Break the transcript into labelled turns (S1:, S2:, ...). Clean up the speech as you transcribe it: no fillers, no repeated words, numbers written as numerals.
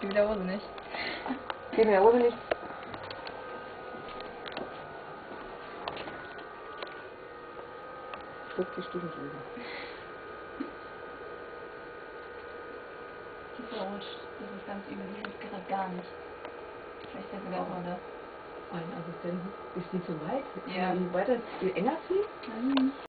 S1: Geh mit der Hose nicht.
S2: Geh mit der Hose nicht. Drück die Stimme drüber.
S1: Die verrutscht. Das ist ganz übel. Die hilft gerade gar nicht. Vielleicht fällt mir auch mal da.
S2: Ein Assistenten. Ist die zu weit?
S1: Ja.
S2: Kann man weiter enger ziehen?
S1: Nein.